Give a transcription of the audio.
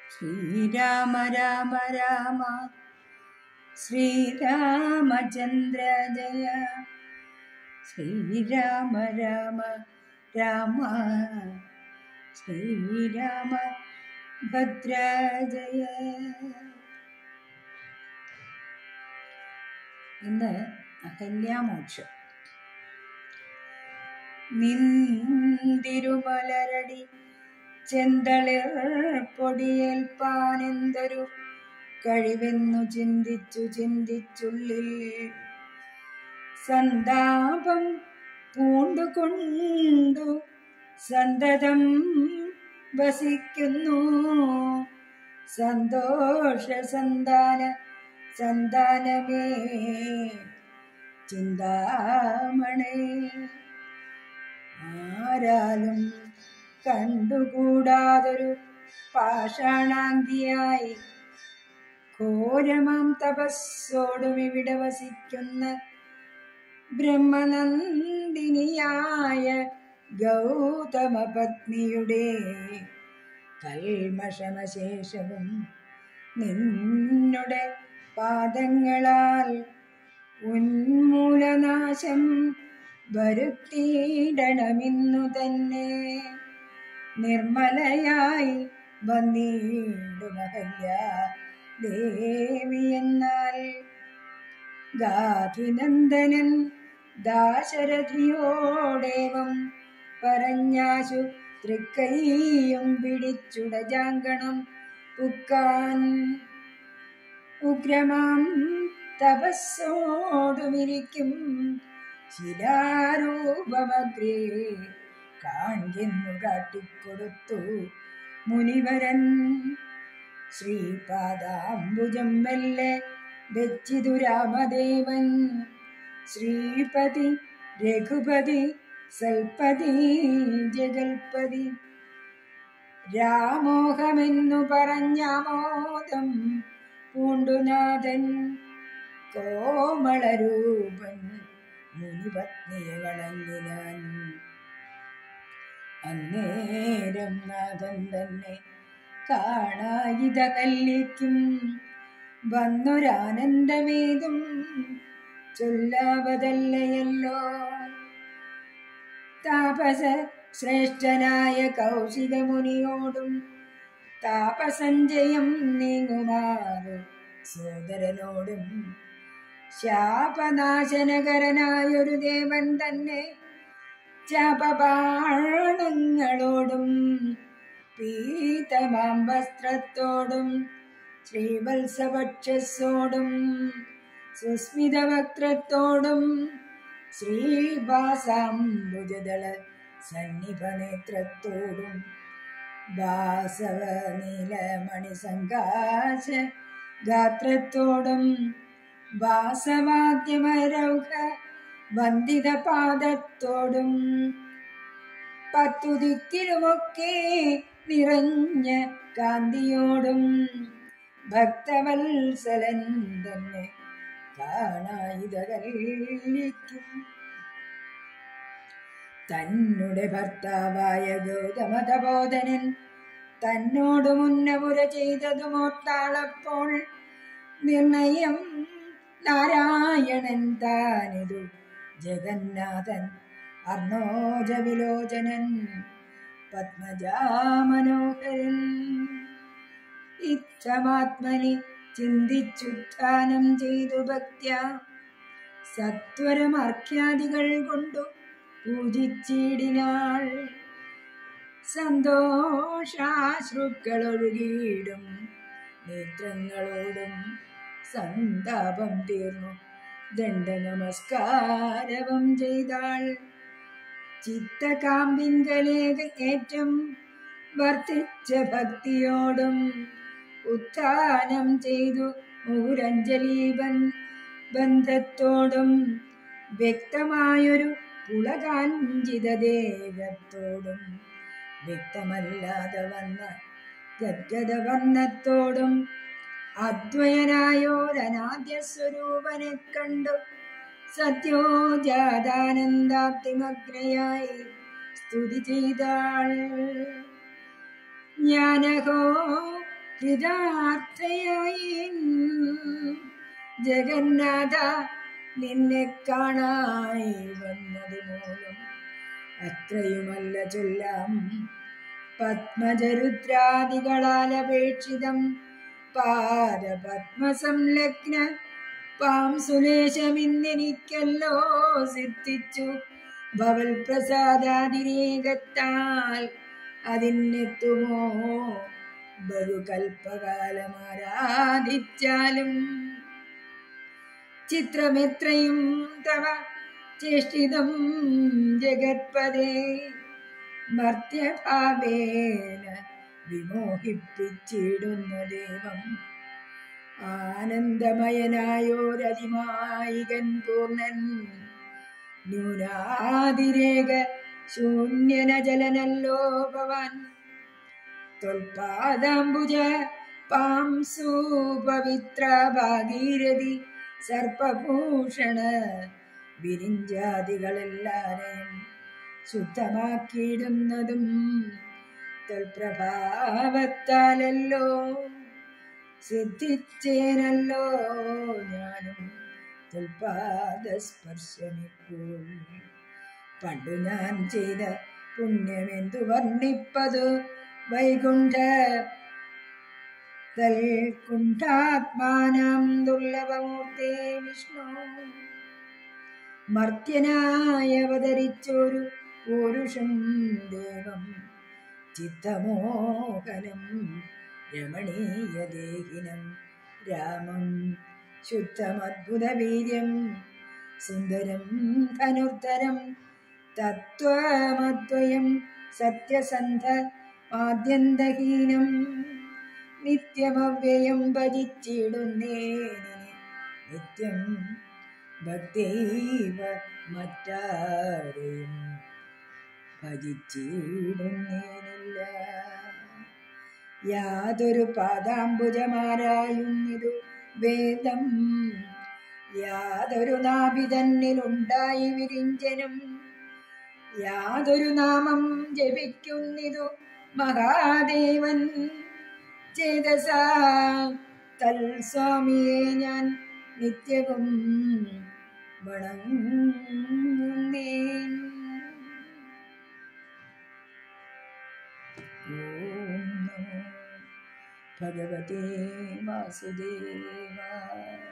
ശ്രീരാമ രാമ രാമ ശ്രീരാമചന്ദ്ര ജയ. ശ്രീരാമ രാമ രാമ ശ്രീരാമ ഭദ്ര ജയ. ഇന്ന് അഹല്യാമോക്ഷം. നിന്തിരുമലരടി ചെന്തളിർ പൊടിയേൽപ്പാനെന്തൊരു കഴിവെന്നു ചിന്തിച്ചുള്ളിൽ സന്താപം പൂണ്ടുകൊണ്ടു സന്തതം വസിക്കുന്നു. സന്തോഷ സന്താനമേ ചിന്താമണേ. ആരാലും കണ്ടുകൂടാതൊരു പാഷാണാങ്കിയായി ഘോരമാം തപസ്സോടും ഇവിടെ വസിക്കുന്ന ബ്രഹ്മനന്ദിനിയായ ഗൗതമ പത്നിയുടെ കൽമഷമശേഷവും നിന്നുടെ പാദങ്ങളാൽ ഉന്മൂലനാശം വരുത്തിയിടണമെന്നു തന്നെ നിർമ്മലയായി വന്നിടുമഹല്യ ദേവി. എന്നാൽ ഗാധിനന്ദനൻ ദാശരഥിയോടേവം പറഞ്ഞാശു തൃക്കൈയും പിടിച്ചുടജാങ്കണം പുക്കാൻ. ഉഗ്രമാം തപസ്സോടുമിരിക്കും ശിലാരൂപമഗ്രേ കാൺകെന്നു കാട്ടിക്കൊടുത്തു മുനിവരൻ. ശ്രീപാദാംബുജം മെല്ലെ വെച്ചിതു രാമദേവൻ. ശ്രീപതി രഘുപതി സൽപതി ജഗൽപതി രാമോഹമെന്നു പറഞ്ഞാമോദം പൂണ്ടുനാഥൻ. കോമളരൂപൻ മുനിപത്നിയെ വണങ്ങിനാൻ. അന്നേരം നാഥൻ തന്നെ കാണായിതകല്ലിക്കും വന്നൊരാനന്ദമേതും ചൊല്ലാവതല്ലയല്ലോ. താപസ ശ്രേഷ്ഠനായ കൗശികമുനിയോടും താപസഞ്ജയം നീങ്ങുമാറു സോദരനോടും ശാപനാശനകരനായൊരു ദേവൻ തന്നെ ശാപബാണങ്ങളോടും പീതമാം വസ്ത്രത്തോടും ശ്രീവത്സവക്ഷസോടും സുസ്മിതവക്ത്രത്തോടും ശ്രീവാസാംബുജദള സന്നിഭനേത്രത്തോടും വാസവ നീലമണിസങ്കാശ ഗാത്രത്തോടും വാസവാദ്യമരൗഹ വന്ദിത പാദത്തോടും പത്തുദിക്കിലുമൊക്കെ നിറഞ്ഞ കാന്തിയോടും ഭക്തവത്സലൻ തന്നെ കാണായിതകല്ലിക്കും. തന്നുടെ ഭർത്താവായ ഗൗതമതബോധനൻ തന്നോട് മുന്നപുര ചെയ്തതുമോർത്താളപ്പോൾ നിർണയം നാരായണൻ താനിതു ജഗന്നാഥൻ അർണോജവിലോചനൻ പത്മജാമനോഹരൻ. ഇത്തമാത്മനി ചിന്തിച്ചുത്ഥാനം ചെയ്തു ഭക്ത്യ സത്വരമാർഖ്യാദികൾ കൊണ്ടു പൂജിച്ചിടിനാൾ. സന്തോഷാശ്രുക്കളൊഴുകിയിടും നേത്രങ്ങളോടും സന്താപം തീർന്നു ദണ്ഡ നമസ്കാരവും ചെയ്താൾ. ചിത്തകാമ്പിങ്കലേക ഏറ്റം വർദ്ധിച്ച ഭക്തിയോടും ഉത്ഥാനം ചെയ്തു മുഹുരഞ്ജലീപൻ ബന്ധത്തോടും വ്യക്തമായൊരു പുളകാഞ്ചിത ദേഹത്തോടും വ്യക്തമല്ലാതെ വന്ന ഗദ്ഗദവർണ്ണത്തോടും അദ്വയനായോരനാദ്യ സ്വരൂപനെ കണ്ടു സത്യോജാതാനന്ദാബ്ദിമഗ്നയായി സ്തുതി ചെയ്താൾ. ജ്ഞാനഹോ കൃതാർത്ഥയായി ജഗന്നാഥ നിന്നെ കാണായി വന്നത് മൂലം അത്രയുമല്ല ചൊല്ലാം പത്മജരുദ്രാദികളാൽ അപേക്ഷിതം പാദപത്മസംലഗ്ന പാം സുലേശമിന്നെനിക്കല്ലോ സിദ്ധിച്ചു ഭവൽ പ്രസാദാതിരേകത്താൽ അതിനെത്തുമോ ബഹുകൽപ്പകാലമാരാധിച്ചാലും ചിത്രമെത്രയും തവ ചേഷ്ടിതം ജഗത്പദേ മർത്യഭാവേന വിമോഹിപ്പിച്ചിടുന്ന ദേവം ആനന്ദമയനായോരതിമായികൻ പൂർണ്ണൻ ന്യൂനാതിരേക ശൂന്യനജലനല്ലോ ഭവാൻ ത്വൽപാദാംബുജ പാംസു പവിത്ര ഭാഗീരഥി സർപ്പഭൂഷണ വിരിഞ്ചാദികളെല്ലാരെയും ശുദ്ധമാക്കിയിടുന്നതും ത്വൽപ്രഭാവത്താലല്ലോ സിദ്ധിച്ചേനല്ലോ ഞാനും ത്വൽപാദസ്പർശമിപ്പോൾ പണ്ടു ഞാൻ ചെയ്ത പുണ്യമെന്തു വർണ്ണിപ്പതു വൈകുണ്ഠ തൽകുണ്ഠാത്മാനം ദുർലഭമൂർത്തേ വിഷ്ണു മർത്യനായി അവതരിച്ചൊരു പൂരുഷം ദേവം ചിത്തമോഹനം രമണീയദേഹിനം രാമം ശുദ്ധമദ്ഭുതവീര്യം സുന്ദരം ധനുർധരം തത്വമദ്വയം സത്യസന്ധ ആദ്യന്തഹീനം നിത്യമവ്യയം ഭജിച്ചിടുന്നേനെ നിത്യം ഭക്തൈവ മറ്റാരെയും ഭജിച്ചിടുന്നേനില്ല യാതൊരു പാദാംബുജമാരായുന്നിതു വേദം യാതൊരു നാഭി തന്നിലുണ്ടായി വിരിഞ്ചനും യാതൊരു നാമം ജപിക്കുന്നിതു മഹാദേവൻ ചേതസാ തൽസ്വാമിയെ ഞാൻ നിത്യവും വണങ്ങുന്നേൻ. ഓം നമോ ഭഗവതേ വാസുദേവായ.